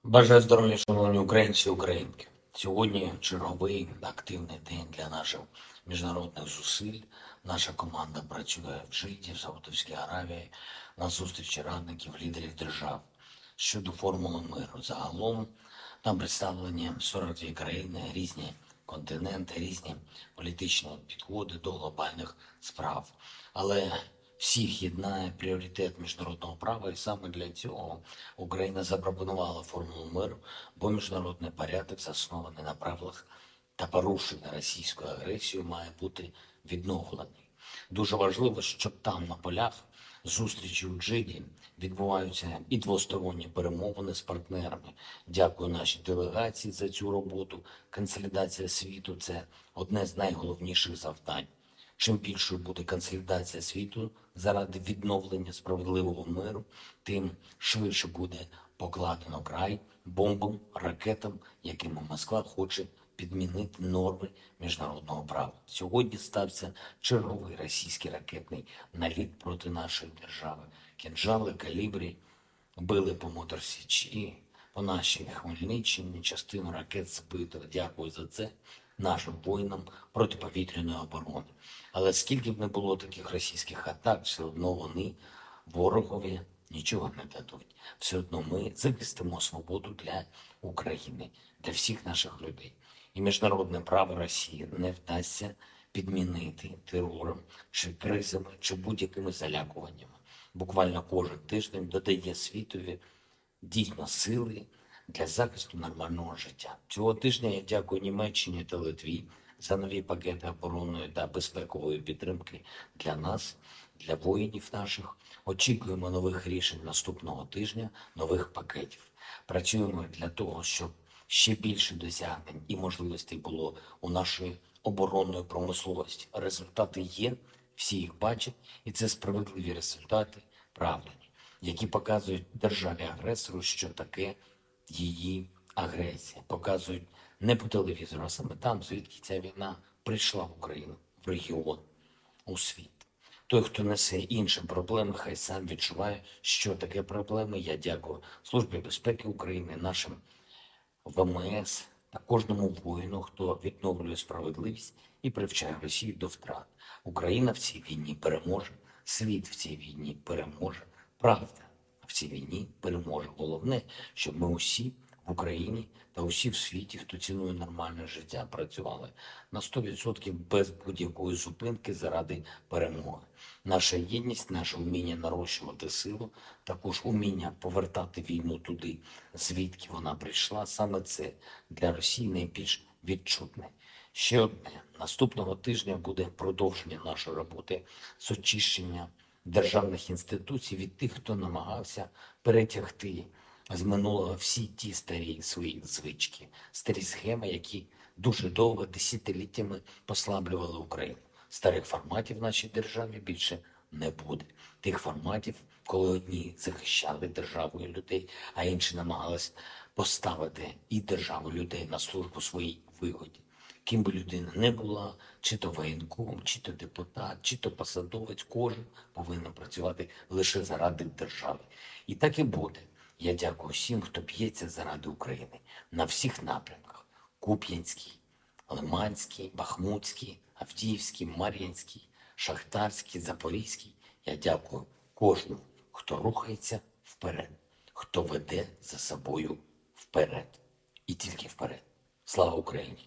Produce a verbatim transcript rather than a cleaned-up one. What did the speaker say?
Бажаю здоров'я, шановні українці і українки. Сьогодні черговий активний день для наших міжнародних зусиль. Наша команда працює в Джиді, в Саудовській Аравії, на зустрічі радників лідерів держав щодо формули миру. Загалом там представлені сорок дві країни, різні континенти, різні політичні підходи до глобальних справ. Але всіх єднає пріоритет міжнародного права, і саме для цього Україна запропонувала формулу миру, бо міжнародний порядок, заснований на правилах та порушення російською агресією, має бути відновлений. Дуже важливо, щоб там на полях зустрічі у Джиді відбуваються і двосторонні перемовини з партнерами. Дякую нашій делегації за цю роботу. Консолідація світу – це одне з найголовніших завдань. Чим більшою буде консолідація світу заради відновлення справедливого миру, тим швидше буде покладено край бомбам, ракетам, якими Москва хоче підмінити норми міжнародного права. Сьогодні стався черговий російський ракетний наліт проти нашої держави. Кінжали, калібрі били по Моторсічі, по нашій Хмельниччині, частину ракет збито. Дякую за це нашим воїнам протиповітряної оборони. Але скільки б не було таких російських атак, все одно вони ворогові нічого не дадуть. Все одно ми захистимо свободу для України, для всіх наших людей. І міжнародне право Росії не вдасться підмінити терором, чи кризами, чи будь-якими залякуваннями. Буквально кожен тиждень додає світові дійсно сили для захисту нормального життя. Цього тижня я дякую Німеччині та Литві за нові пакети оборонної та безпекової підтримки для нас, для воїнів наших. Очікуємо нових рішень наступного тижня, нових пакетів. Працюємо для того, щоб ще більше досягнень і можливостей було у нашої оборонної промисловості. Результати є, всі їх бачать, і це справедливі результати, правильні, які показують державі-агресору, що таке її агресія. Показують не по телевізору, а саме там, звідки ця війна прийшла в Україну, в регіон, у світ. Той, хто несе інші проблеми, хай сам відчуває, що таке проблеми. Я дякую Службі безпеки України, нашим ВМС та кожному воїну, хто відновлює справедливість і привчає Росію до втрат. Україна в цій війні переможе, світ в цій війні переможе, правда в цій війні переможе. Головне, щоб ми усі в Україні та усі в світі, хто цінує нормальне життя, працювали на сто відсотків без будь-якої зупинки заради перемоги. Наша єдність, наше вміння нарощувати силу, також уміння повертати війну туди, звідки вона прийшла, саме це для Росії найбільш відчутне. Ще одне. Наступного тижня буде продовження нашої роботи з очищення державних інституцій від тих, хто намагався перетягти з минулого всі ті старі свої звички, старі схеми, які дуже довго, десятиліттями послаблювали Україну. Старих форматів в нашій державі більше не буде. Тих форматів, коли одні захищали державу і людей, а інші намагались поставити і державу, і людей на службу своїй вигоді. Ким би людина не була, чи то воєнком, чи то депутат, чи то посадовець, кожен повинен працювати лише заради держави. І так і буде. Я дякую всім, хто б'ється заради України на всіх напрямках: Куп'янський, Лиманський, Бахмутський, Авдіївський, Мар'їнський, Шахтарський, Запорізький. Я дякую кожному, хто рухається вперед, хто веде за собою вперед. І тільки вперед. Слава Україні!